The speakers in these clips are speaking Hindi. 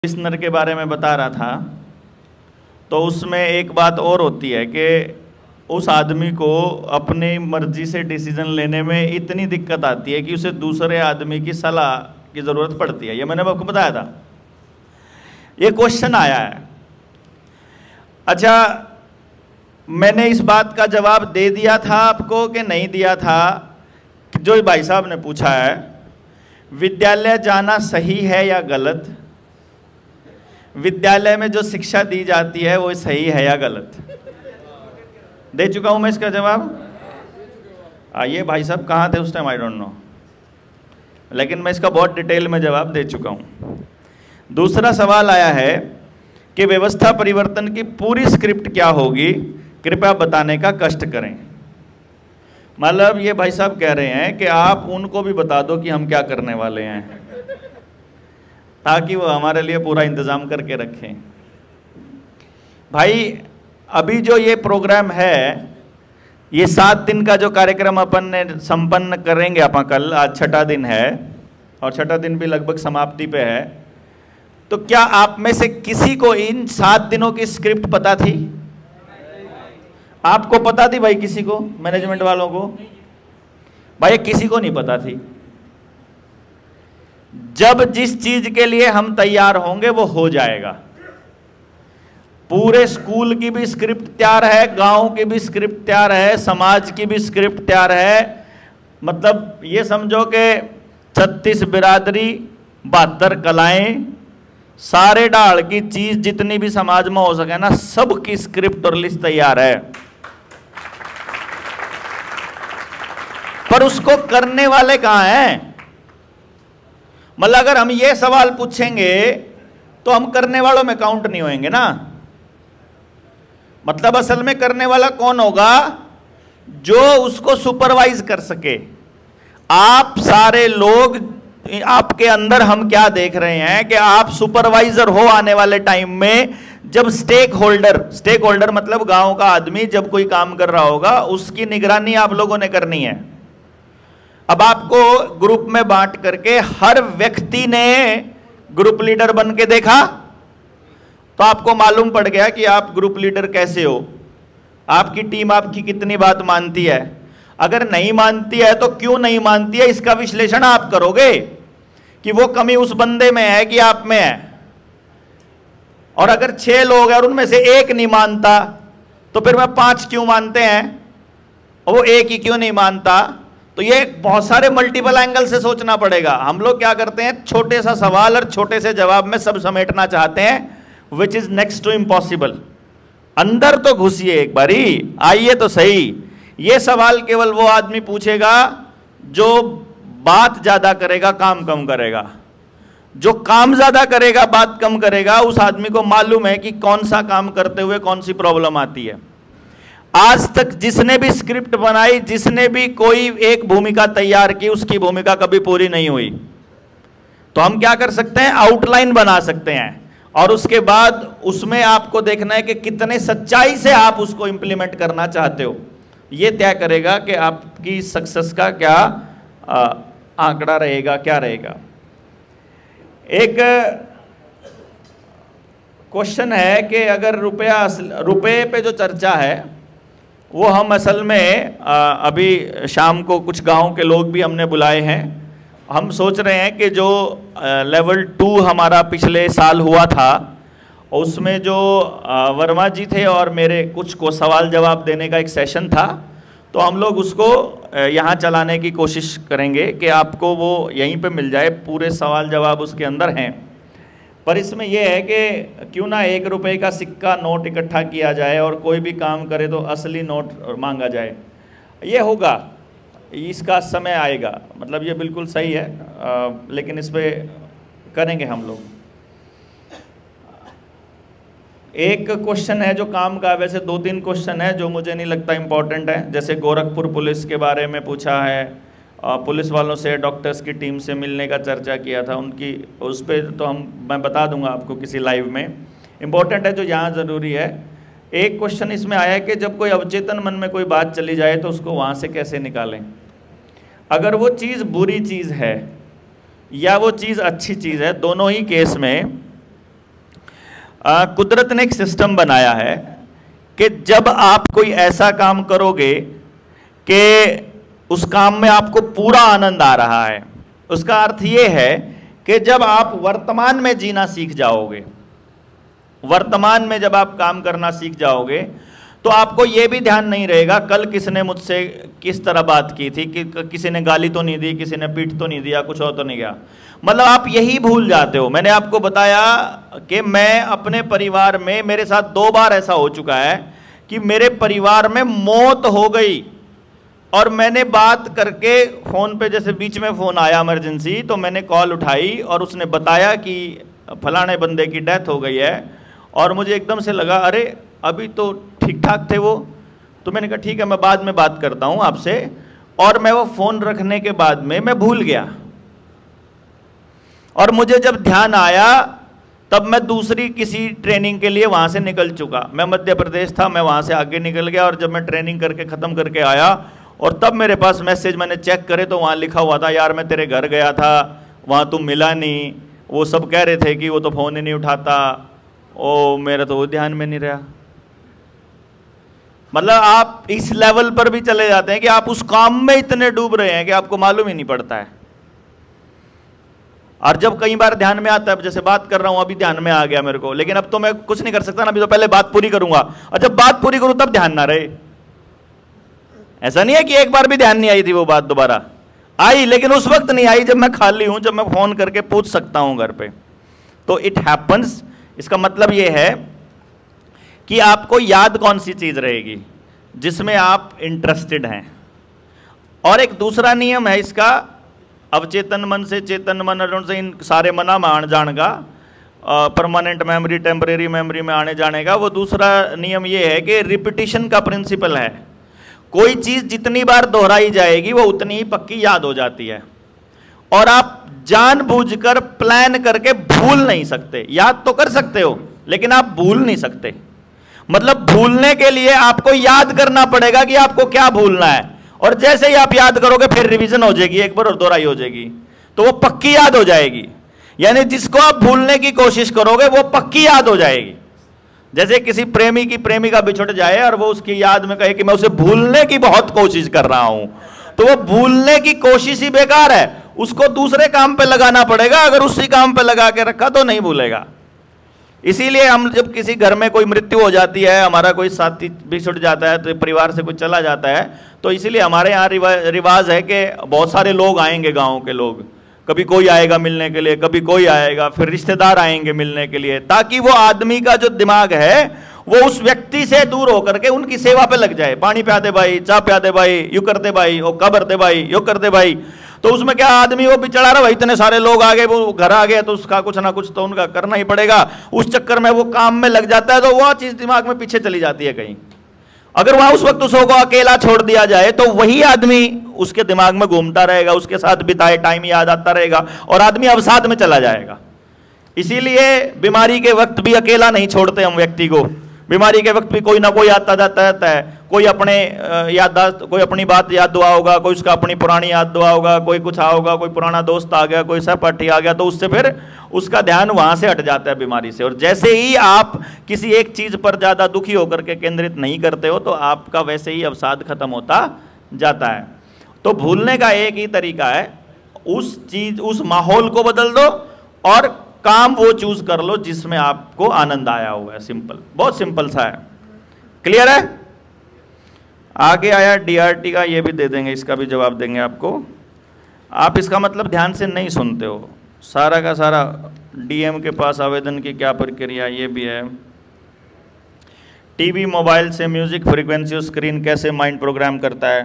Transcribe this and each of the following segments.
लिसनर के बारे में बता रहा था, तो उसमें एक बात और होती है कि उस आदमी को अपनी मर्जी से डिसीजन लेने में इतनी दिक्कत आती है कि उसे दूसरे आदमी की सलाह की ज़रूरत पड़ती है। ये मैंने आपको बताया था, ये क्वेश्चन आया है। अच्छा, मैंने इस बात का जवाब दे दिया था आपको कि नहीं दिया था? जो भाई साहब ने पूछा है, विद्यालय जाना सही है या गलत? विद्यालय में जो शिक्षा दी जाती है वो सही है या गलत? दे चुका हूं मैं इसका जवाब। ये भाई साहब कहाँ थे उस टाइम, आई डोंट नो, लेकिन मैं इसका बहुत डिटेल में जवाब दे चुका हूं। दूसरा सवाल आया है कि व्यवस्था परिवर्तन की पूरी स्क्रिप्ट क्या होगी, कृपया बताने का कष्ट करें। मतलब ये भाई साहब कह रहे हैं कि आप उनको भी बता दो कि हम क्या करने वाले हैं, ताकि वो हमारे लिए पूरा इंतज़ाम करके रखें। भाई अभी जो ये प्रोग्राम है, ये 7 दिन का जो कार्यक्रम अपन ने संपन्न करेंगे अपन कल, आज छठा दिन है और छठा दिन भी लगभग समाप्ति पे है। तो क्या आप में से किसी को इन 7 दिनों की स्क्रिप्ट पता थी? आपको पता थी भाई? किसी को, मैनेजमेंट वालों को? भाई किसी को नहीं पता थी। जब जिस चीज के लिए हम तैयार होंगे वो हो जाएगा। पूरे स्कूल की भी स्क्रिप्ट तैयार है, गांव की भी स्क्रिप्ट तैयार है, समाज की भी स्क्रिप्ट तैयार है। मतलब ये समझो कि 36 बिरादरी, 72 कलाएं, सारे डाल की चीज जितनी भी समाज में हो सके ना, सब की स्क्रिप्ट और लिस्ट तैयार है। पर उसको करने वाले कहां हैं? मतलब अगर हम ये सवाल पूछेंगे तो हम करने वालों में काउंट नहीं होंगे ना। मतलब असल में करने वाला कौन होगा? जो उसको सुपरवाइज कर सके। आप सारे लोग, आपके अंदर हम क्या देख रहे हैं कि आप सुपरवाइजर हो आने वाले टाइम में। जब स्टेक होल्डर मतलब गांव का आदमी जब कोई काम कर रहा होगा, उसकी निगरानी आप लोगों ने करनी है। अब आपको ग्रुप में बांट करके हर व्यक्ति ने ग्रुप लीडर बन के देखा, तो आपको मालूम पड़ गया कि आप ग्रुप लीडर कैसे हो, आपकी टीम आपकी कितनी बात मानती है। अगर नहीं मानती है तो क्यों नहीं मानती है, इसका विश्लेषण आप करोगे कि वो कमी उस बंदे में है कि आप में है। और अगर 6 लोग हैं और उनमें से एक नहीं मानता, तो फिर मैं 5 क्यों मानते हैं और वो एक ही क्यों नहीं मानता? तो ये बहुत सारे मल्टीपल एंगल से सोचना पड़ेगा। हम लोग क्या करते हैं, छोटे सा सवाल और छोटे से जवाब में सब समेटना चाहते हैं, which is next to impossible. अंदर तो घुसिए एक बारी, आइए तो सही। ये सवाल केवल वो आदमी पूछेगा जो बात ज्यादा करेगा, काम कम करेगा। जो काम ज्यादा करेगा, बात कम करेगा, उस आदमी को मालूम है कि कौन सा काम करते हुए कौन सी प्रॉब्लम आती है। आज तक जिसने भी स्क्रिप्ट बनाई, जिसने भी कोई एक भूमिका तैयार की, उसकी भूमिका कभी पूरी नहीं हुई। तो हम क्या कर सकते हैं, आउटलाइन बना सकते हैं और उसके बाद उसमें आपको देखना है कि कितने सच्चाई से आप उसको इंप्लीमेंट करना चाहते हो। यह तय करेगा कि आपकी सक्सेस का क्या आंकड़ा रहेगा, क्या रहेगा। एक क्वेश्चन है कि अगर रुपये पे जो चर्चा है वो हम असल में अभी शाम को कुछ गांव के लोग भी हमने बुलाए हैं। हम सोच रहे हैं कि जो लेवल 2 हमारा पिछले साल हुआ था, उसमें जो वर्मा जी थे और मेरे कुछ को सवाल जवाब देने का एक सेशन था, तो हम लोग उसको यहाँ चलाने की कोशिश करेंगे कि आपको वो यहीं पे मिल जाए, पूरे सवाल जवाब उसके अंदर हैं। पर इसमें यह है कि क्यों ना 1 रुपये का सिक्का नोट इकट्ठा किया जाए और कोई भी काम करे तो असली नोट मांगा जाए। ये होगा, इसका समय आएगा। मतलब ये बिल्कुल सही है, लेकिन इस पे करेंगे हम लोग। एक क्वेश्चन है जो काम का, वैसे 2-3 क्वेश्चन है जो मुझे नहीं लगता इम्पोर्टेंट है। जैसे गोरखपुर पुलिस के बारे में पूछा है, पुलिस वालों से, डॉक्टर्स की टीम से मिलने का चर्चा किया था, उनकी उस पर तो मैं बता दूंगा आपको किसी लाइव में। इम्पोर्टेंट है जो यहाँ ज़रूरी है। एक क्वेश्चन इसमें आया कि जब कोई अवचेतन मन में कोई बात चली जाए तो उसको वहाँ से कैसे निकालें। अगर वो चीज़ बुरी चीज़ है या वो चीज़ अच्छी चीज़ है, दोनों ही केस में कुदरत ने एक सिस्टम बनाया है कि जब आप कोई ऐसा काम करोगे कि उस काम में आपको पूरा आनंद आ रहा है, उसका अर्थ यह है कि जब आप वर्तमान में जीना सीख जाओगे, वर्तमान में जब आप काम करना सीख जाओगे, तो आपको यह भी ध्यान नहीं रहेगा कल किसने मुझसे किस तरह बात की थी, कि किसी ने गाली तो नहीं दी, किसी ने पीट तो नहीं दिया, कुछ और तो नहीं गया। मतलब आप यही भूल जाते हो। मैंने आपको बताया कि मैं अपने परिवार में, मेरे साथ 2 बार ऐसा हो चुका है कि मेरे परिवार में मौत हो गई और मैंने बात करके फ़ोन पे, जैसे बीच में फ़ोन आया इमरजेंसी, तो मैंने कॉल उठाई और उसने बताया कि फलाने बंदे की डेथ हो गई है, और मुझे एकदम से लगा अरे अभी तो ठीक ठाक थे वो। तो मैंने कहा ठीक है, मैं बाद में बात करता हूँ आपसे, और मैं वो फ़ोन रखने के बाद में मैं भूल गया। और मुझे जब ध्यान आया तब मैं दूसरी किसी ट्रेनिंग के लिए वहाँ से निकल चुका। मैं मध्य प्रदेश था, मैं वहाँ से आगे निकल गया, और जब मैं ट्रेनिंग करके ख़त्म करके आया और तब मेरे पास मैसेज मैंने चेक करे तो वहाँ लिखा हुआ था, यार मैं तेरे घर गया था, वहाँ तुम मिला नहीं, वो सब कह रहे थे कि वो तो फ़ोन ही नहीं उठाता, ओ मेरा तो वो ध्यान में नहीं रहा। मतलब आप इस लेवल पर भी चले जाते हैं कि आप उस काम में इतने डूब रहे हैं कि आपको मालूम ही नहीं पड़ता है। और जब कई बार ध्यान में आता है, जैसे बात कर रहा हूं अभी ध्यान में आ गया मेरे को, लेकिन अब तो मैं कुछ नहीं कर सकता ना, अभी तो पहले बात पूरी करूंगा, और जब बात पूरी करूं तब ध्यान ना रहे। ऐसा नहीं है कि एक बार भी ध्यान नहीं आई थी, वो बात दोबारा आई, लेकिन उस वक्त नहीं आई जब मैं खाली हूं, जब मैं फोन करके पूछ सकता हूं घर पे। तो इट हैपन्स। इसका मतलब यह है कि आपको याद कौन सी चीज रहेगी जिसमें आप इंटरेस्टेड हैं। और एक दूसरा नियम है इसका, अवचेतन मन से चेतन मन से इन सारे मना में आने जाने का, परमानेंट मेमोरी टेम्परेरी मेमोरी में आने जाने का। वो दूसरा नियम ये है कि रिपीटिशन का प्रिंसिपल है। कोई चीज जितनी बार दोहराई जाएगी वो उतनी ही पक्की याद हो जाती है, और आप जानबूझकर प्लान करके भूल नहीं सकते। याद तो कर सकते हो लेकिन आप भूल नहीं सकते। मतलब भूलने के लिए आपको याद करना पड़ेगा कि आपको क्या भूलना है, और जैसे ही आप याद करोगे फिर रिवीजन हो जाएगी, एक बार और दोहराई हो जाएगी, तो वो पक्की याद हो जाएगी। यानी जिसको आप भूलने की कोशिश करोगे वो पक्की याद हो जाएगी। जैसे किसी प्रेमी की प्रेमिका बिछुड़ जाए और वो उसकी याद में कहे कि मैं उसे भूलने की बहुत कोशिश कर रहा हूं, तो वो भूलने की कोशिश ही बेकार है, उसको दूसरे काम पे लगाना पड़ेगा। अगर उसी काम पे लगा के रखा तो नहीं भूलेगा। इसीलिए हम जब किसी घर में कोई मृत्यु हो जाती है, हमारा कोई साथी बिछुड़ जाता है, तो परिवार से कोई चला जाता है, तो इसीलिए हमारे यहाँ रिवाज है कि बहुत सारे लोग आएंगे, गांव के लोग, कभी कोई आएगा मिलने के लिए, कभी कोई आएगा, फिर रिश्तेदार आएंगे मिलने के लिए, ताकि वो आदमी का जो दिमाग है वो उस व्यक्ति से दूर होकर के उनकी सेवा पे लग जाए। पानी पिया दे भाई, चाय पिया दे भाई, यू कर दे भाई, ओ कबर दे भाई, यो कर दे भाई। तो उसमें क्या, आदमी वो बेचारा रहा भाई, इतने सारे लोग आ गए, वो घर आ गए, तो उसका कुछ ना कुछ तो उनका करना ही पड़ेगा। उस चक्कर में वो काम में लग जाता है, तो वह चीज दिमाग में पीछे चली जाती है कहीं। अगर वहां उस वक्त उसको अकेला छोड़ दिया जाए तो वही आदमी उसके दिमाग में घूमता रहेगा, उसके साथ बिताए टाइम याद आता रहेगा, और आदमी अवसाद में चला जाएगा। इसीलिए बीमारी के वक्त भी अकेला नहीं छोड़ते हम व्यक्ति को। बीमारी के वक्त भी कोई ना कोई आता जाता रहता है, कोई अपने याददाश्त, कोई अपनी बात याद दुआ होगा, कोई उसका अपनी पुरानी याद दुआ होगा, कोई कुछ आओगा, कोई पुराना दोस्त आ गया, कोई सहपाठी आ गया, तो उससे फिर उसका ध्यान वहां से हट जाता है बीमारी से। और जैसे ही आप किसी एक चीज पर ज्यादा दुखी होकर के केंद्रित नहीं करते हो तो आपका वैसे ही अवसाद खत्म होता जाता है। तो भूलने का एक ही तरीका है, उस चीज, उस माहौल को बदल दो और काम वो चूज कर लो जिसमें आपको आनंद आया हुआ है। सिंपल, बहुत सिंपल सा है। क्लियर है? आगे आया डीआरटी का, ये भी दे देंगे, इसका भी जवाब देंगे आपको। आप इसका मतलब ध्यान से नहीं सुनते हो, सारा का सारा डीएम के पास आवेदन की क्या प्रक्रिया, ये भी है। टीवी मोबाइल से म्यूजिक फ्रीक्वेंसी स्क्रीन कैसे माइंड प्रोग्राम करता है,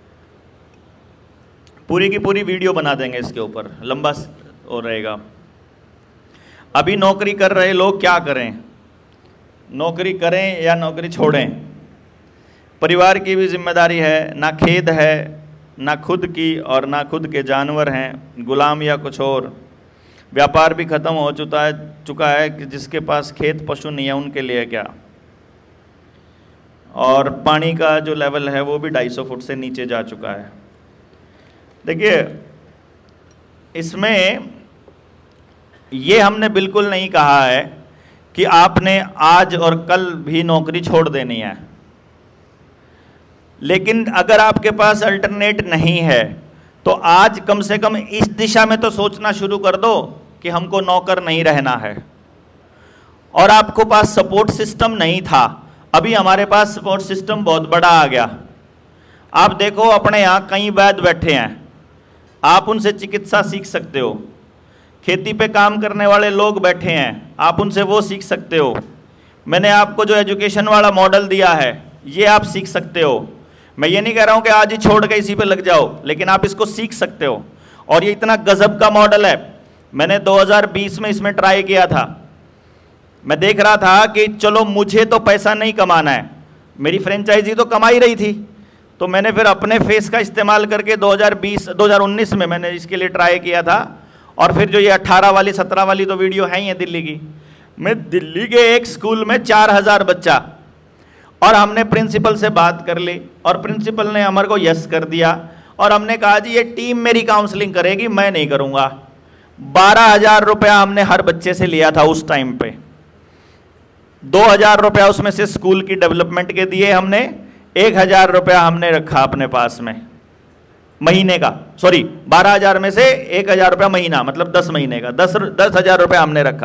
पूरी की पूरी वीडियो बना देंगे इसके ऊपर, लंबा हो रहेगा। अभी नौकरी कर रहे लोग क्या करें, नौकरी करें या नौकरी छोड़ें? परिवार की भी जिम्मेदारी है, ना खेद है, ना खुद की और ना खुद के जानवर हैं, गुलाम या कुछ और। व्यापार भी खत्म हो चुका है कि जिसके पास खेत पशु नहीं है उनके लिए क्या। और पानी का जो लेवल है वो भी 250 फुट से नीचे जा चुका है। देखिए, इसमें ये हमने बिल्कुल नहीं कहा है कि आपने आज और कल भी नौकरी छोड़ देनी है, लेकिन अगर आपके पास अल्टरनेट नहीं है तो आज कम से कम इस दिशा में तो सोचना शुरू कर दो कि हमको नौकर नहीं रहना है। और आपको पास सपोर्ट सिस्टम नहीं था, अभी हमारे पास सपोर्ट सिस्टम बहुत बड़ा आ गया। आप देखो अपने यहाँ कई वैद्य बैठे हैं, आप उनसे चिकित्सा सीख सकते हो। खेती पे काम करने वाले लोग बैठे हैं, आप उनसे वो सीख सकते हो। मैंने आपको जो एजुकेशन वाला मॉडल दिया है ये आप सीख सकते हो। मैं ये नहीं कह रहा हूँ कि आज ही छोड़ के इसी पे लग जाओ, लेकिन आप इसको सीख सकते हो। और ये इतना गजब का मॉडल है, मैंने 2020 में इसमें ट्राई किया था। मैं देख रहा था कि चलो मुझे तो पैसा नहीं कमाना है, मेरी फ्रेंचाइजी तो कमा ही रही थी, तो मैंने फिर अपने फेस का इस्तेमाल करके 2019 में मैंने इसके लिए ट्राई किया था। और फिर जो ये 18 वाली 17 वाली तो वीडियो है ही है दिल्ली की। मैं दिल्ली के एक स्कूल में 4000 बच्चा, और हमने प्रिंसिपल से बात कर ली और प्रिंसिपल ने हमारे को यस कर दिया। और हमने कहा जी ये टीम मेरी काउंसलिंग करेगी, मैं नहीं करूँगा। 12,000 रुपया हमने हर बच्चे से लिया था उस टाइम पे। 2,000 रुपया उसमें से स्कूल की डेवलपमेंट के दिए हमने, 1,000 रुपया हमने रखा अपने पास में महीने का, सॉरी 12,000 में से 1,000 रुपया महीना, मतलब 10 महीने का 10,000 रुपया हमने रखा।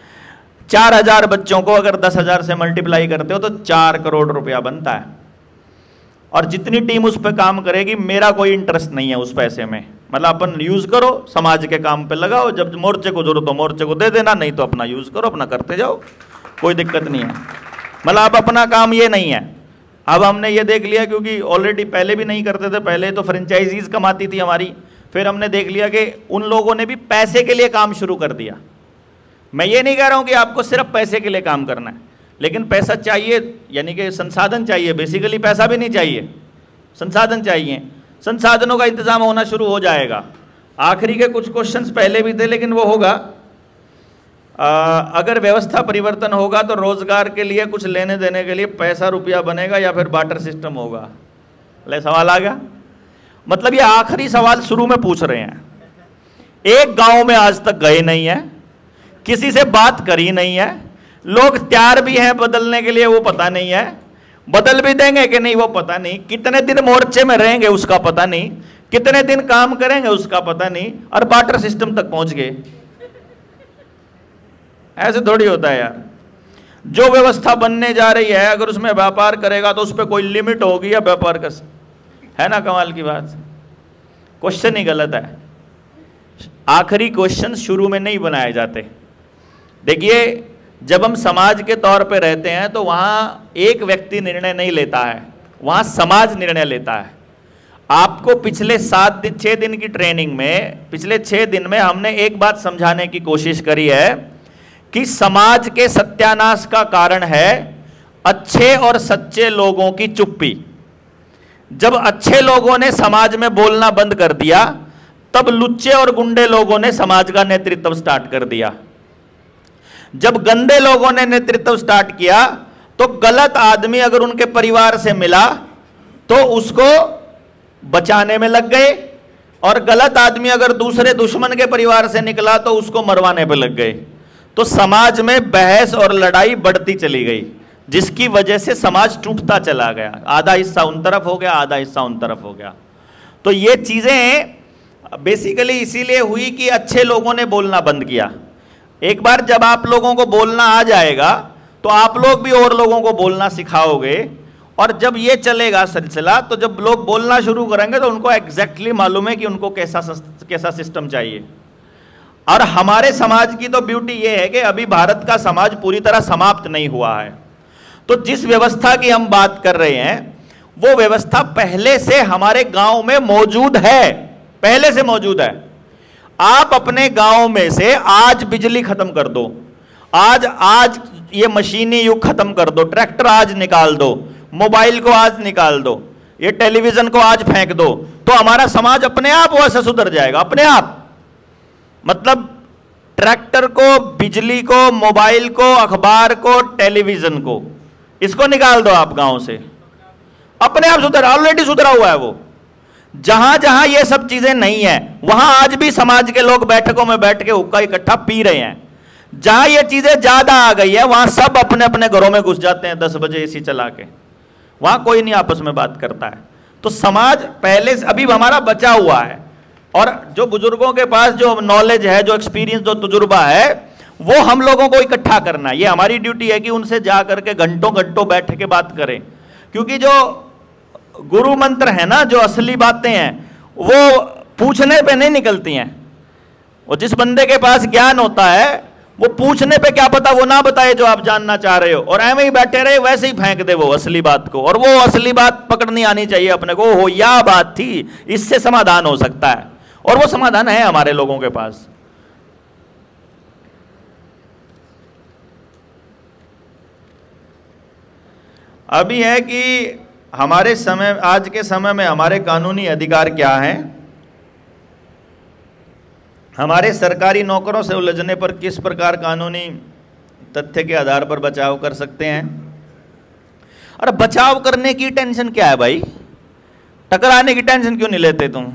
4,000 बच्चों को अगर 10,000 से मल्टीप्लाई करते हो तो 4 करोड़ रुपया बनता है। और जितनी टीम उस पर काम करेगी, मेरा कोई इंटरेस्ट नहीं है उस पैसे में, मतलब अपन यूज करो, समाज के काम पे लगाओ, जब मोर्चे को जरूरत हो मोर्चे को दे देना, नहीं तो अपना यूज करो, अपना करते जाओ, कोई दिक्कत नहीं है। मतलब अब अपना काम ये नहीं है। अब हमने ये देख लिया, क्योंकि ऑलरेडी पहले भी नहीं करते थे, पहले तो फ्रेंचाइजीज कमाती थी हमारी, फिर हमने देख लिया कि उन लोगों ने भी पैसे के लिए काम शुरू कर दिया। मैं ये नहीं कह रहा हूँ कि आपको सिर्फ पैसे के लिए काम करना है, लेकिन पैसा चाहिए, यानी कि संसाधन चाहिए। बेसिकली पैसा भी नहीं चाहिए, संसाधन चाहिए। संसाधनों का इंतजाम होना शुरू हो जाएगा। आखिरी के कुछ क्वेश्चंस पहले भी थे, लेकिन वो होगा अगर व्यवस्था परिवर्तन होगा तो रोजगार के लिए कुछ लेने देने के लिए पैसा रुपया बनेगा या फिर बार्टर सिस्टम होगा। ले सवाल आ गया, मतलब ये आखिरी सवाल शुरू में पूछ रहे हैं। एक गांव में आज तक गए नहीं है, किसी से बात करी नहीं है, लोग तैयार भी हैं बदलने के लिए, वो पता नहीं है, बदल भी देंगे कि नहीं वो पता नहीं, कितने दिन मोर्चे में रहेंगे उसका पता नहीं, कितने दिन काम करेंगे उसका पता नहीं, और बार्टर सिस्टम तक पहुंच गए। ऐसे थोड़ी होता है यार। जो व्यवस्था बनने जा रही है, अगर उसमें व्यापार करेगा तो उस पर कोई लिमिट होगी या व्यापार कर, है ना, कमाल की बात। क्वेश्चन ही गलत है। आखिरी क्वेश्चन शुरू में नहीं बनाए जाते। देखिए, जब हम समाज के तौर पे रहते हैं तो वहां एक व्यक्ति निर्णय नहीं लेता है, वहां समाज निर्णय लेता है। आपको पिछले 6 दिन की ट्रेनिंग में, पिछले 6 दिन में हमने एक बात समझाने की कोशिश करी है कि समाज के सत्यानाश का कारण है अच्छे और सच्चे लोगों की चुप्पी। जब अच्छे लोगों ने समाज में बोलना बंद कर दिया, तब लुच्चे और गुंडे लोगों ने समाज का नेतृत्व स्टार्ट कर दिया। जब गंदे लोगों ने नेतृत्व स्टार्ट किया तो गलत आदमी अगर उनके परिवार से मिला तो उसको बचाने में लग गए, और गलत आदमी अगर दूसरे दुश्मन के परिवार से निकला तो उसको मरवाने पे लग गए। तो समाज में बहस और लड़ाई बढ़ती चली गई, जिसकी वजह से समाज टूटता चला गया। आधा हिस्सा उन तरफ हो गया, आधा हिस्सा उन तरफ हो गया। तो ये चीजें बेसिकली इसीलिए हुई कि अच्छे लोगों ने बोलना बंद किया। एक बार जब आप लोगों को बोलना आ जाएगा तो आप लोग भी और लोगों को बोलना सिखाओगे, और जब ये चलेगा सिलसिला, तो जब लोग बोलना शुरू करेंगे तो उनको एग्जैक्टली मालूम है कि उनको कैसा सिस्टम चाहिए। और हमारे समाज की तो ब्यूटी ये है कि अभी भारत का समाज पूरी तरह समाप्त नहीं हुआ है। तो जिस व्यवस्था की हम बात कर रहे हैं वो व्यवस्था पहले से हमारे गांव में मौजूद है, पहले से मौजूद है। आप अपने गांव में से आज बिजली खत्म कर दो, आज ये मशीनी युग खत्म कर दो, ट्रैक्टर आज निकाल दो, मोबाइल को आज निकाल दो, ये टेलीविजन को आज फेंक दो, तो हमारा समाज अपने आप वैसे सुधर जाएगा, अपने आप। मतलब ट्रैक्टर को, बिजली को, मोबाइल को, अखबार को, टेलीविजन को, इसको निकाल दो आप गांव से, अपने आप सुधर, ऑलरेडी सुधरा हुआ है वो। जहां जहां ये सब चीजें नहीं है, वहां आज भी समाज के लोग बैठकों में बैठ के हुक्का इकट्ठा पी रहे हैं। जहां ये चीजें ज्यादा आ गई है वहां सब अपने अपने घरों में घुस जाते हैं 10 बजे एसी चला के, वहां कोई नहीं आपस में बात करता है। तो समाज पहले से अभी हमारा बचा हुआ है, और जो बुजुर्गों के पास जो नॉलेज है, जो एक्सपीरियंस, जो तजुर्बा है, वो हम लोगों को इकट्ठा करना है। ये हमारी ड्यूटी है कि उनसे जा करके घंटों घंटों बैठ के बात करें, क्योंकि जो गुरु मंत्र है ना, जो असली बातें हैं वो पूछने पे नहीं निकलती हैं। वो जिस बंदे के पास ज्ञान होता है वो पूछने पे क्या पता वो ना बताए जो आप जानना चाह रहे हो, और ऐਵੇਂ ही बैठे रहे, वैसे ही फेंक दे वो असली बात को, और वो असली बात पकड़नी आनी चाहिए अपने को। हो या बात थी, इससे समाधान हो सकता है, और वो समाधान है हमारे लोगों के पास। अभी है कि हमारे समय, आज के समय में हमारे कानूनी अधिकार क्या हैं, हमारे सरकारी नौकरों से उलझने पर किस प्रकार कानूनी तथ्य के आधार पर बचाव कर सकते हैं। अरे बचाव करने की टेंशन क्या है भाई, टकराने की टेंशन क्यों नहीं लेते तुम?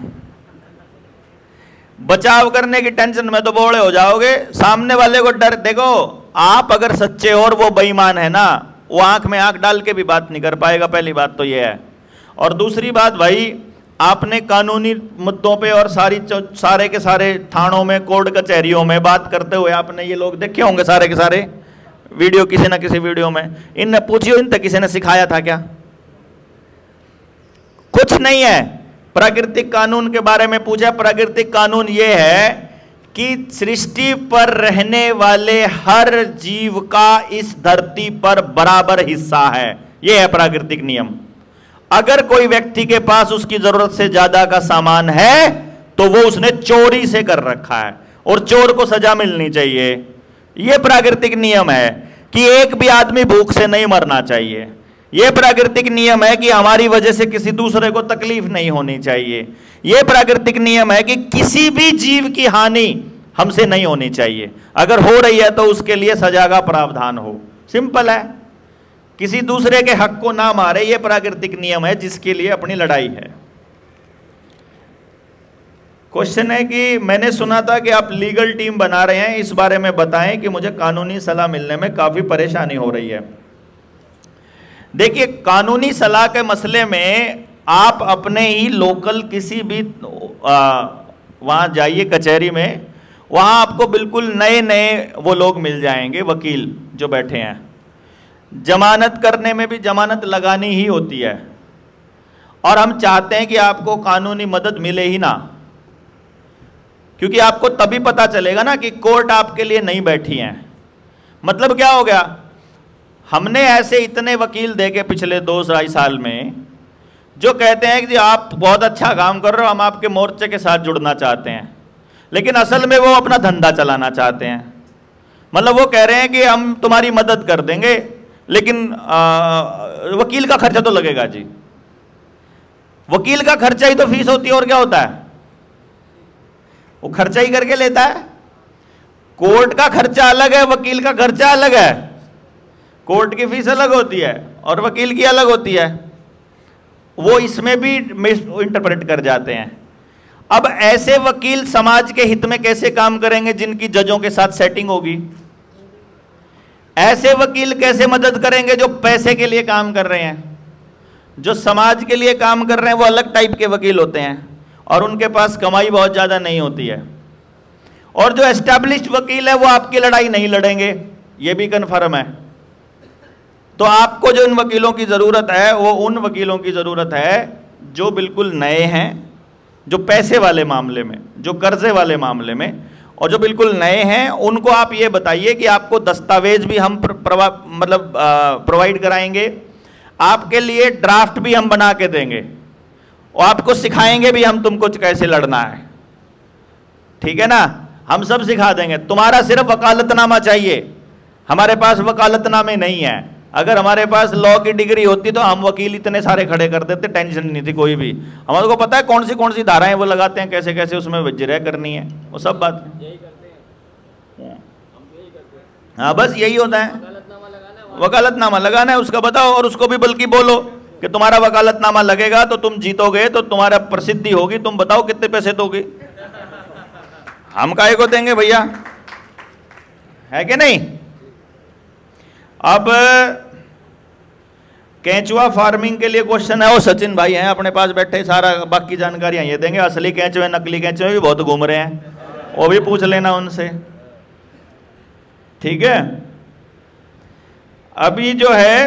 बचाव करने की टेंशन में तो बोले हो जाओगे। सामने वाले को डर, देखो आप अगर सच्चे और वो बेईमान है ना, वो आंख में आंख डाल के भी बात नहीं कर पाएगा, पहली बात तो ये है। और दूसरी बात भाई, आपने कानूनी मुद्दों पे और सारे के सारे थानों में, कोर्ट कचहरियों में बात करते हुए आपने ये लोग देखे होंगे सारे के सारे वीडियो, किसी ना किसी वीडियो में। इनने पूछियो, इन तक किसी ने सिखाया था क्या? कुछ नहीं है। प्राकृतिक कानून के बारे में पूछा, प्राकृतिक कानून ये है कि सृष्टि पर रहने वाले हर जीव का इस धरती पर बराबर हिस्सा है। यह है प्राकृतिक नियम। अगर कोई व्यक्ति के पास उसकी जरूरत से ज्यादा का सामान है तो वो उसने चोरी से कर रखा है, और चोर को सजा मिलनी चाहिए। यह प्राकृतिक नियम है कि एक भी आदमी भूख से नहीं मरना चाहिए। यह प्राकृतिक नियम है कि हमारी वजह से किसी दूसरे को तकलीफ नहीं होनी चाहिए। यह प्राकृतिक नियम है कि किसी भी जीव की हानि हमसे नहीं होनी चाहिए। अगर हो रही है तो उसके लिए सजा का प्रावधान हो। सिंपल है, किसी दूसरे के हक को ना मारे, यह प्राकृतिक नियम है जिसके लिए अपनी लड़ाई है। क्वेश्चन है कि मैंने सुना था कि आप लीगल टीम बना रहे हैं, इस बारे में बताएं कि मुझे कानूनी सलाह मिलने में काफी परेशानी हो रही है। देखिए, कानूनी सलाह के मसले में आप अपने ही लोकल किसी भी वहां जाइए कचहरी में, वहां आपको बिल्कुल नए नए वो लोग मिल जाएंगे, वकील जो बैठे हैं। जमानत करने में भी जमानत लगानी ही होती है, और हम चाहते हैं कि आपको कानूनी मदद मिले ही ना, क्योंकि आपको तभी पता चलेगा ना कि कोर्ट आपके लिए नहीं बैठी है। मतलब क्या हो गया, हमने ऐसे इतने वकील देखे पिछले 2-2.5 साल में जो कहते हैं कि आप बहुत अच्छा काम कर रहे हो, हम आपके मोर्चे के साथ जुड़ना चाहते हैं, लेकिन असल में वो अपना धंधा चलाना चाहते हैं। मतलब वो कह रहे हैं कि हम तुम्हारी मदद कर देंगे, लेकिन वकील का खर्चा तो लगेगा जी। वकील का खर्चा ही तो फीस होती है, और क्या होता है? वो खर्चा ही करके लेता है। कोर्ट का खर्चा अलग है, वकील का खर्चा अलग है। कोर्ट की फीस अलग होती है और वकील की अलग होती है। वो इसमें भी मिस इंटरप्रेट कर जाते हैं। अब ऐसे वकील समाज के हित में कैसे काम करेंगे जिनकी जजों के साथ सेटिंग होगी? ऐसे वकील कैसे मदद करेंगे जो पैसे के लिए काम कर रहे हैं? जो समाज के लिए काम कर रहे हैं वो अलग टाइप के वकील होते हैं, और उनके पास कमाई बहुत ज्यादा नहीं होती है। और जो एस्टैब्लिश्ड वकील है वो आपकी लड़ाई नहीं लड़ेंगे, ये भी कन्फर्म है। तो आपको जो इन वकीलों की जरूरत है वो उन वकीलों की जरूरत है जो बिल्कुल नए हैं, जो पैसे वाले मामले में, जो कर्जे वाले मामले में, और जो बिल्कुल नए हैं उनको आप ये बताइए कि आपको दस्तावेज भी हम प्रोवाइड कराएंगे, आपके लिए ड्राफ्ट भी हम बना के देंगे, और आपको सिखाएंगे भी हम तुमको कैसे लड़ना है। ठीक है ना? हम सब सिखा देंगे। तुम्हारा सिर्फ वकालतनामा चाहिए। हमारे पास वकालतनामे नहीं है। अगर हमारे पास लॉ की डिग्री होती तो हम वकील इतने सारे खड़े कर देते, टेंशन नहीं थी कोई भी। हमारे को पता है कौन सी धाराएं वो लगाते हैं, कैसे कैसे उसमें वजह करनी है, वो सब बात। हाँ, बस यही होता है, वकालतनामा लगाना है, उसका बताओ। और उसको भी बल्कि बोलो कि तुम्हारा वकालतनामा लगेगा तो तुम जीतोगे, तो तुम्हारा प्रसिद्धि होगी, तुम बताओ कितने पैसे दोगे। हम काहे को देंगे भैया, है कि नहीं? अब केंचुआ फार्मिंग के लिए क्वेश्चन है, वो सचिन भाई हैं अपने पास बैठे, सारा बाकी जानकारियां ये देंगे। असली केंचुए नकली केंचुए भी बहुत घूम रहे हैं, वो भी पूछ लेना उनसे, ठीक है। अभी जो है,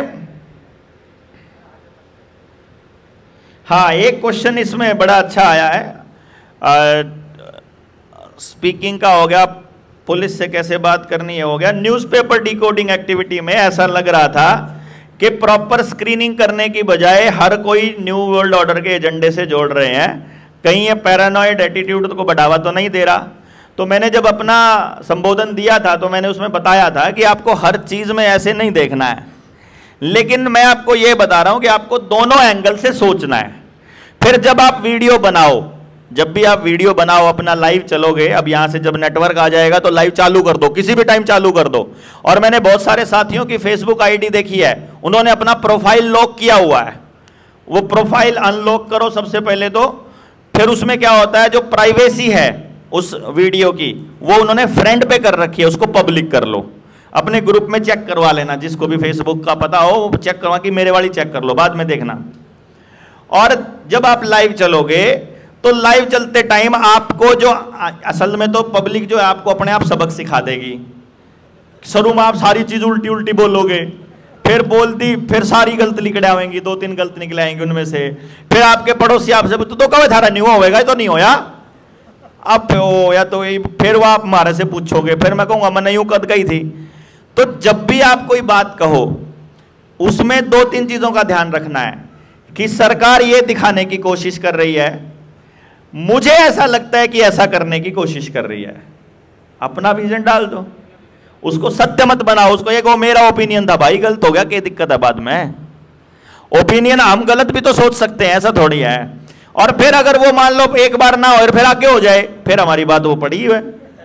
हाँ एक क्वेश्चन इसमें बड़ा अच्छा आया है, स्पीकिंग का हो गया, पुलिस से कैसे बात करनी है हो गया। न्यूज़पेपर डिकोडिंग एक्टिविटी में ऐसा लग रहा था कि प्रॉपर स्क्रीनिंग करने की बजाय हर कोई न्यू वर्ल्ड ऑर्डर के एजेंडे से जोड़ रहे हैं। कहीं ये पैरानॉइड एटीट्यूड को बढ़ावा तो नहीं दे रहा। तो मैंने जब अपना संबोधन दिया था तो मैंने उसमें बताया था कि आपको हर चीज में ऐसे नहीं देखना है, लेकिन मैं आपको ये बता रहा हूं कि आपको दोनों एंगल से सोचना है। फिर जब आप वीडियो बनाओ, जब भी आप वीडियो बनाओ, अपना लाइव चलोगे, अब यहां से जब नेटवर्क आ जाएगा तो लाइव चालू कर दो, किसी भी टाइम चालू कर दो। और मैंने बहुत सारे साथियों की फेसबुक आईडी देखी है, उन्होंने अपना प्रोफाइल लॉक किया हुआ है। वो प्रोफाइल अनलॉक करो सबसे पहले तो, फिर उसमें क्या होता है, जो प्राइवेसी है उस वीडियो की वो उन्होंने फ्रेंड पे कर रखी है, उसको पब्लिक कर लो। अपने ग्रुप में चेक करवा लेना, जिसको भी फेसबुक का पता हो वो चेक करवा कि मेरे वाली चेक कर लो, बाद में देखना। और जब आप लाइव चलोगे तो लाइव चलते टाइम आपको जो असल में तो पब्लिक जो है आपको अपने आप सबक सिखा देगी। शुरू में आप सारी चीज उल्टी उल्टी बोलोगे, फिर बोल दी, फिर सारी गलत निकल आएंगी, 2-3 गलत निकल आएंगी उनमें से। फिर आपके पड़ोसी आपसे तो कब थारा नहीं होगा, तो नहीं होया अब हो या तो फिर वो आप हमारे से पूछोगे, फिर मैं कहूंगा मैं नहीं हूं, कद गई थी। तो जब भी आप कोई बात कहो उसमें 2-3 चीजों का ध्यान रखना है कि सरकार ये दिखाने की कोशिश कर रही है, मुझे ऐसा लगता है कि ऐसा करने की कोशिश कर रही है, अपना विजन डाल दो, उसको सत्य मत बनाओ। उसको ये कहो मेरा ओपिनियन था भाई, गलत हो गया, क्या दिक्कत है बाद में? ओपिनियन हम गलत भी तो सोच सकते हैं, ऐसा थोड़ी है। और फिर अगर वो मान लो एक बार ना हो और फिर आगे हो जाए, फिर हमारी बात वो पड़ी है,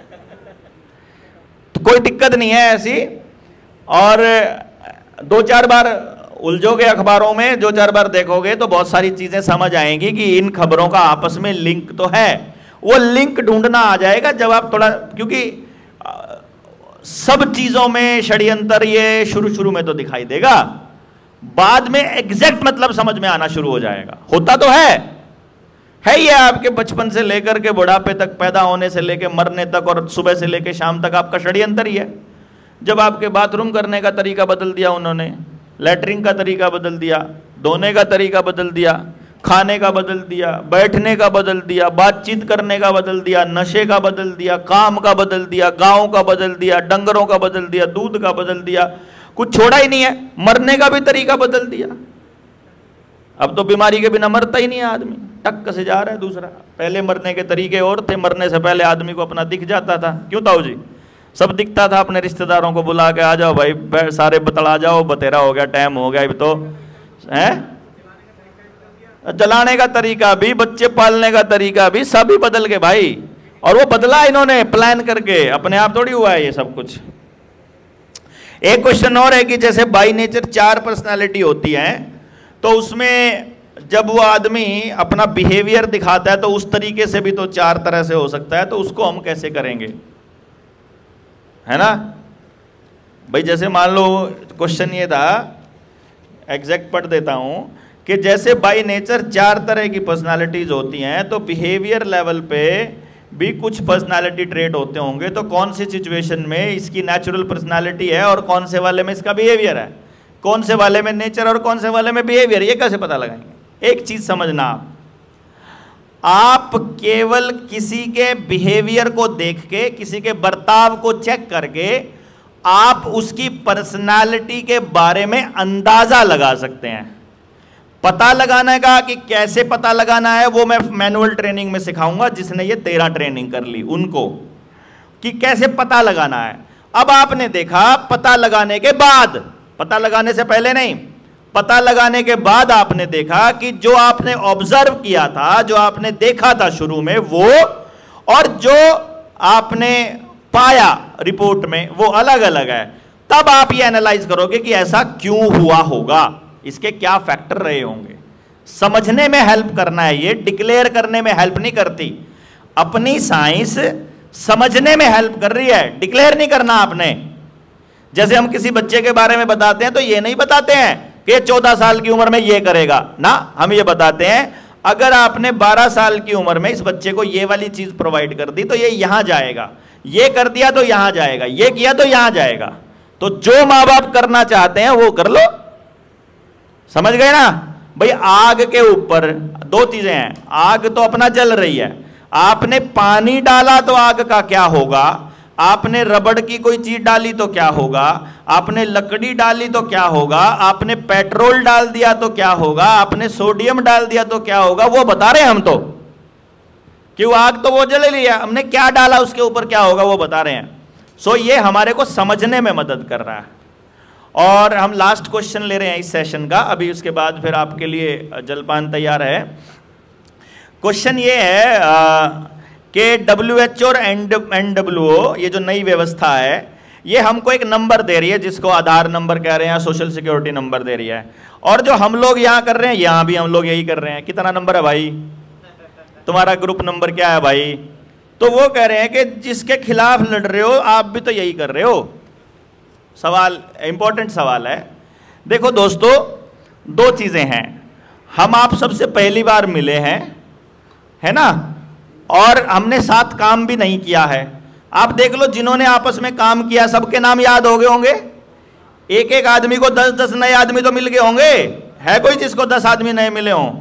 तो कोई दिक्कत नहीं है ऐसी। और 2-4 बार उलझोगे अखबारों में, 2-4 बार देखोगे तो बहुत सारी चीजें समझ आएंगी कि इन खबरों का आपस में लिंक तो है। वो लिंक ढूंढना आ जाएगा जब आप थोड़ा, क्योंकि सब चीजों में षड्यंत्र ये शुरू में तो दिखाई देगा, बाद में एग्जैक्ट मतलब समझ में आना शुरू हो जाएगा। होता तो है ये आपके बचपन से लेकर के बुढ़ापे तक, पैदा होने से लेकर मरने तक, और सुबह से लेकर शाम तक आपका षड्यंत्र ही है। जब आपके बाथरूम करने का तरीका बदल दिया उन्होंने, लैट्रिन का तरीका बदल दिया, धोने का तरीका बदल दिया, खाने का बदल दिया, बैठने का बदल दिया, बातचीत करने का बदल दिया, नशे का बदल दिया, काम का बदल दिया, गाँव का बदल दिया, डंगरों का बदल दिया, दूध का बदल दिया, कुछ छोड़ा ही नहीं है। मरने का भी तरीका बदल दिया, अब तो बीमारी के बिना मरता ही नहीं है आदमी, टक से जा रहा है दूसरा। पहले मरने के तरीके और थे, मरने से पहले आदमी को अपना दिख जाता था, क्यों ताऊ जी? सब दिखता था, अपने रिश्तेदारों को बुला के आ जाओ भाई, सारे बतला जाओ, बतेरा हो गया, टाइम हो गया, अभी तो है। जलाने का तरीका भी, बच्चे पालने का तरीका भी, सभी बदल गए भाई। और वो बदला इन्होंने प्लान करके, अपने आप थोड़ी हुआ है ये सब कुछ। एक क्वेश्चन और है कि जैसे बाई नेचर 4 पर्सनालिटी होती है, तो उसमें जब वो आदमी अपना बिहेवियर दिखाता है तो उस तरीके से भी तो 4 तरह से हो सकता है, तो उसको हम कैसे करेंगे, है ना भाई? जैसे मान लो क्वेश्चन ये था, एग्जैक्ट पढ़ देता हूं कि जैसे बाय नेचर 4 तरह की पर्सनालिटीज होती हैं, तो बिहेवियर लेवल पे भी कुछ पर्सनालिटी ट्रेट होते होंगे। तो कौन सी सिचुएशन में इसकी नेचुरल पर्सनालिटी है और कौन से वाले में इसका बिहेवियर है, कौन से वाले में नेचर और कौन से वाले में बिहेवियर, ये कैसे पता लगाएंगे? एक चीज समझना, आप केवल किसी के बिहेवियर को देख के, किसी के बर्ताव को चेक करके आप उसकी पर्सनालिटी के बारे में अंदाजा लगा सकते हैं। पता लगाने का कि कैसे पता लगाना है वो मैं मैनुअल ट्रेनिंग में सिखाऊंगा, जिसने ये 13 ट्रेनिंग कर ली उनको, कि कैसे पता लगाना है। अब आपने देखा पता लगाने के बाद, पता लगाने से पहले नहीं, पता लगाने के बाद आपने देखा कि जो आपने ऑब्जर्व किया था, जो आपने देखा था शुरू में वो, और जो आपने पाया रिपोर्ट में वो अलग अलग है। तब आप ये एनालाइज करोगे कि ऐसा क्यों हुआ होगा, इसके क्या फैक्टर रहे होंगे। समझने में हेल्प करना है, ये डिक्लेयर करने में हेल्प नहीं करती। अपनी साइंस समझने में हेल्प कर रही है, डिक्लेयर नहीं करना आपने। जैसे हम किसी बच्चे के बारे में बताते हैं तो ये नहीं बताते हैं कि 14 साल की उम्र में ये करेगा ना, हम ये बताते हैं अगर आपने 12 साल की उम्र में इस बच्चे को ये वाली चीज प्रोवाइड कर दी तो ये यहां जाएगा, ये कर दिया तो यहां जाएगा, ये किया तो यहां जाएगा। तो जो मां बाप करना चाहते हैं वो कर लो। समझ गए ना भाई? आग के ऊपर दो चीजें हैं, आग तो अपना जल रही है, आपने पानी डाला तो आग का क्या होगा, आपने रबड़ की कोई चीज डाली तो क्या होगा, आपने लकड़ी डाली तो क्या होगा, आपने पेट्रोल डाल दिया तो क्या होगा, आपने सोडियम डाल दिया तो क्या होगा, वो बता रहे हैं हम तो। क्यों? आग तो वो जल लिया, हमने क्या डाला उसके ऊपर क्या होगा वो बता रहे हैं। सो ये हमारे को समझने में मदद कर रहा है। और हम लास्ट क्वेश्चन ले रहे हैं इस सेशन का, अभी उसके बाद फिर आपके लिए जलपान तैयार है। क्वेश्चन ये है कि WHO और NWO ये जो नई व्यवस्था है ये हमको एक नंबर दे रही है जिसको आधार नंबर कह रहे हैं, सोशल सिक्योरिटी नंबर दे रही है। और जो हम लोग यहाँ कर रहे हैं यहाँ भी हम लोग यही कर रहे हैं। कितना नंबर है भाई तुम्हारा? ग्रुप नंबर क्या है भाई? तो वो कह रहे हैं कि जिसके खिलाफ लड़ रहे हो आप भी तो यही कर रहे हो। सवाल इंपॉर्टेंट सवाल है। देखो दोस्तों, दो चीजें हैं, हम आप सबसे पहली बार मिले हैं, है ना, और हमने साथ काम भी नहीं किया है। आप देख लो जिन्होंने आपस में काम किया सबके नाम याद हो गए होंगे। एक एक आदमी को 10-10 नए आदमी तो मिल गए होंगे। है कोई जिसको 10 आदमी नए मिले हों?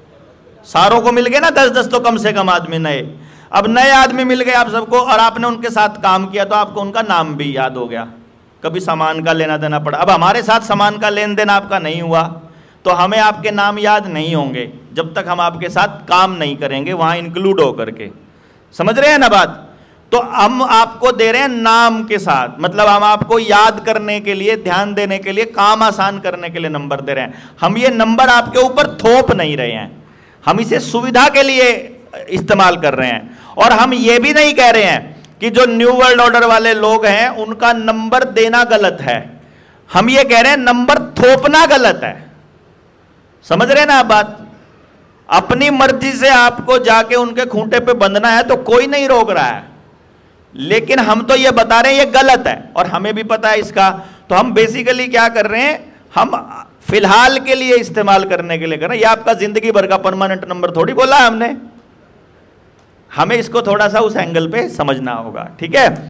सारों को मिल गए ना 10-10 तो कम से कम आदमी नए। अब नए आदमी मिल गए आप सबको और आपने उनके साथ काम किया तो आपको उनका नाम भी याद हो गया। कभी सामान का लेना देना पड़ा। अब हमारे साथ सामान का लेन देन आपका नहीं हुआ तो हमें आपके नाम याद नहीं होंगे जब तक हम आपके साथ काम नहीं करेंगे वहां इंक्लूड होकर के। समझ रहे हैं ना बात? तो हम आपको दे रहे हैं नाम के साथ, मतलब हम आपको याद करने के लिए, ध्यान देने के लिए, काम आसान करने के लिए नंबर दे रहे हैं। हम ये नंबर आपके ऊपर थोप नहीं रहे हैं, हम इसे सुविधा के लिए इस्तेमाल कर रहे हैं। और हम ये भी नहीं कह रहे हैं कि जो न्यू वर्ल्ड ऑर्डर वाले लोग हैं उनका नंबर देना गलत है। हम ये कह रहे हैं नंबर थोपना गलत है। समझ रहे हैं ना आप बात? अपनी मर्जी से आपको जाके उनके खूंटे पे बंधना है तो कोई नहीं रोक रहा है, लेकिन हम तो ये बता रहे हैं ये गलत है और हमें भी पता है इसका। तो हम बेसिकली क्या कर रहे हैं, हम फिलहाल के लिए इस्तेमाल करने के लिए कर रहे हैं। ये आपका जिंदगी भर का परमानेंट नंबर थोड़ी बोला है हमने। हमें इसको थोड़ा सा उस एंगल पे समझना होगा, ठीक है।